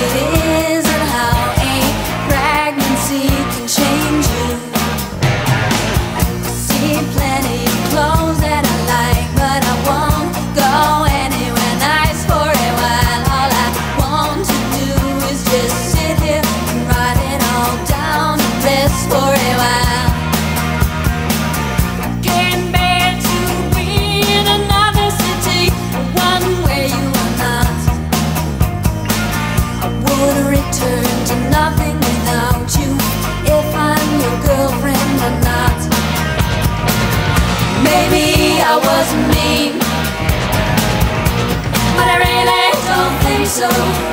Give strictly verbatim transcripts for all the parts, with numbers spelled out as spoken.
it is and how a pregnancy can change you. See plenty of clothes that I like, but I won't go anywhere nice for a while. All I want to do is just sit here and write it all down and rest for a while. Can't bear to be in another city, one where you are not. I would return to nothing without you if I'm your girlfriend or not. Maybe I wasn't mean, but I really don't think so.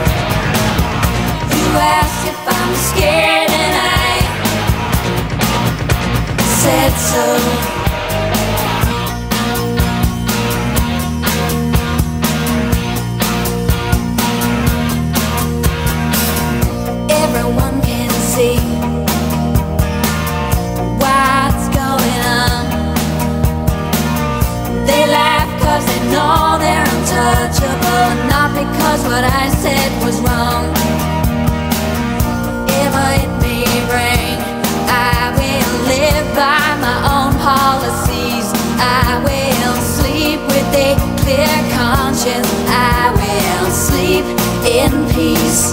You asked if I'm scared and I said so. Everyone can see what's going on. They laugh cause they know they're untouchable, not because what I said was wrong. If it may bring, I will live by my own policies. I will sleep with a clear conscience. I will sleep in peace.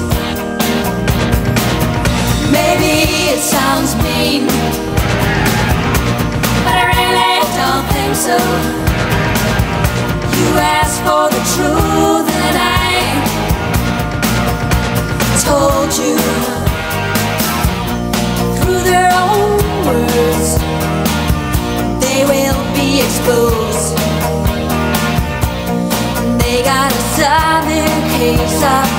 Maybe it sounds mean, but I really don't think so. You asked for the truth and I told you. Through their own words, they will be exposed. They got a solid case of